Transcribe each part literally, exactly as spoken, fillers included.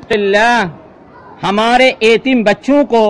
अल्लाह हमारे यतीम बच्चों को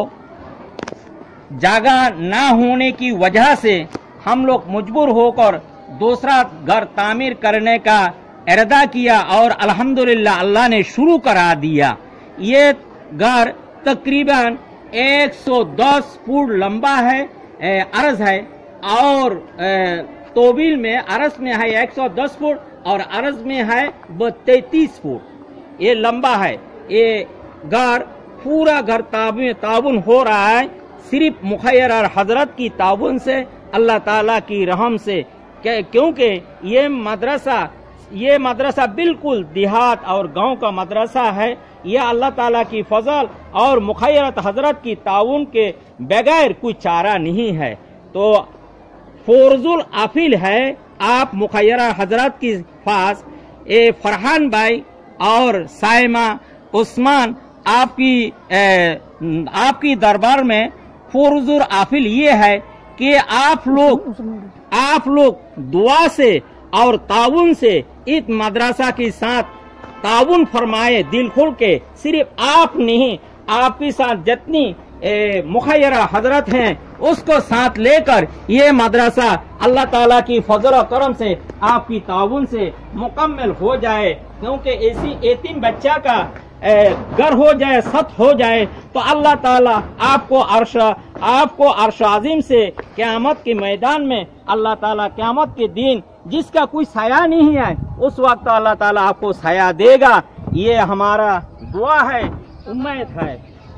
जगह ना होने की वजह से हम लोग मजबूर होकर दूसरा घर तामीर करने का इरादा किया और अल्हम्दुलिल्लाह अल्लाह ने शुरू करा दिया। ये घर तकरीबन एक सौ दस फुट लंबा है, अर्ज है, और तोबिल में अर्ज में है एक सौ दस फुट और अर्ज में है वो तैतीस फुट। ये लंबा है। ये घर पूरा घर ताबुन ताबुन हो रहा है सिर्फ मुखैर हजरत की ताबुन से, अल्लाह ताला की रहम से, क्योंकि ये मदरसा ये मदरसा बिल्कुल देहात और गांव का मदरसा है। यह अल्लाह ताला की फजल और मुखैरत हजरत की ताउन के बगैर कोई चारा नहीं है। तो फौजुल आफिल है आप मुखैरा हजरत के पास ए फरहान भाई और साइमा उस्मान आपकी ए, आपकी दरबार में फौजुल आफिल ये है कि आप लोग आप लोग दुआ से और ताउन से इस मदरसा के साथ ताउन फरमाए दिल खोल के। सिर्फ आप नहीं, आपके साथ जितनी मुखैरा हजरत हैं उसको साथ लेकर ये मदरसा अल्लाह ताला की फजल और करम से आपकी ताउन से मुकम्मल हो जाए। क्योंकि ऐसी यतीम बच्चा का घर हो जाए, सत हो जाए, तो अल्लाह ताला आपको अर्श आपको अर्श अजीम से क़यामत के मैदान में अल्लाह ताला क़यामत के दिन जिसका कोई साया नहीं है उस वक्त अल्लाह ताला आपको साया देगा। ये हमारा दुआ है, उम्मीद है।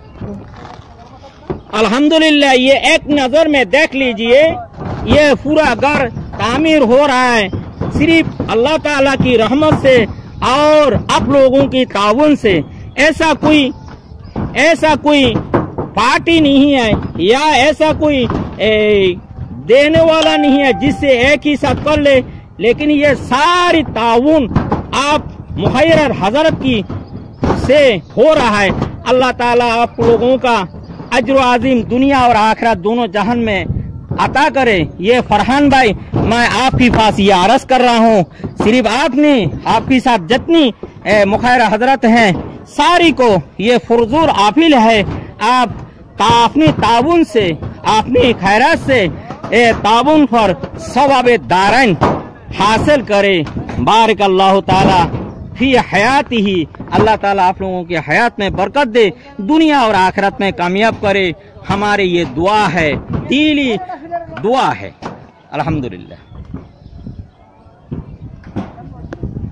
अल्हम्दुलिल्लाह ये एक नजर में देख लीजिए, ये पूरा घर तामीर हो रहा है सिर्फ अल्लाह ताला की रहमत से और आप लोगों की ताउन से। ऐसा कोई ऐसा कोई पार्टी नहीं है या ऐसा कोई ए, देने वाला नहीं है जिससे एक ही साथ कर ले, लेकिन ये सारी ताउन आप मुखैर हजरत की से हो रहा है। अल्लाह ताला आप लोगों का अज्र अजीम दुनिया और आखिरत दोनों जहान में अता करे। ये फरहान भाई मैं आपकी पास ये अर्ज कर रहा हूँ, सिर्फ आपने आपके साथ जितनी मुखैर हजरत हैं सारी को ये फुरजूर आफिल है। आप अपनी ताउन से अपनी खैरात से ए ताउन पर सवाबे दारैन हासिल करे। बारिक अल्लाह ताला फी हयाती ही, अल्लाह ताला आप लोगों की हयात में बरकत दे, दुनिया और आखिरत में कामयाब करे। हमारी ये दुआ है, दिली दुआ है। अल्हम्दुलिल्लाह।